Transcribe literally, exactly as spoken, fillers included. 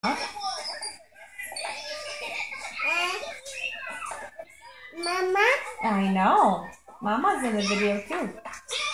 Mama? I know. Mama's in the video too.